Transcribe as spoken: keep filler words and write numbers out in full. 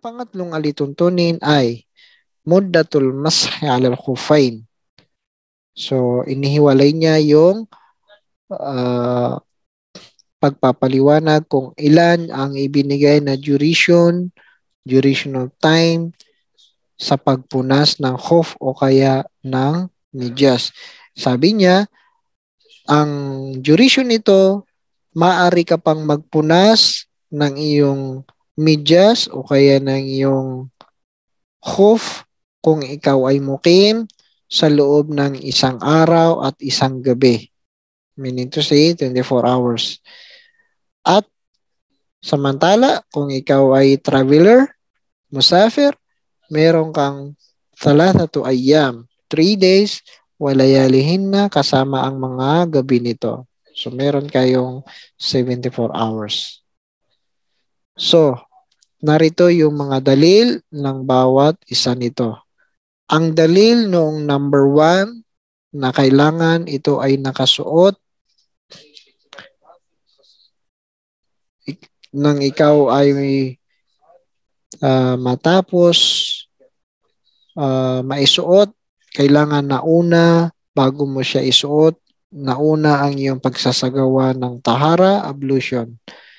pangatlong alituntunin ay muddatul mashi alal khufain. So, inihiwalay niya yung uh, pagpapaliwanag kung ilan ang ibinigay na duration, duration of time sa pagpunas ng khuf o kaya ng medyas. Sabi niya, ang duration nito, maaari ka pang magpunas ng iyong medyas o kaya ng iyong khuf kung ikaw ay mukim sa loob ng isang araw at isang gabi. Meaning to say, twenty-four hours. At samantala, kung ikaw ay traveler, musafir, meron kang thalathatu ayyam, three days, walayalihin na kasama ang mga gabi nito. So, meron kayong seventy-four hours. So, narito yung mga dalil ng bawat isa nito. Ang dalil noong number one na kailangan ito ay nakasuot nang ikaw ay uh, matapos uh, maisuot, kailangan na una bago mo siya isuot, nauna ang iyong pagsasagawa ng tahara, ablution.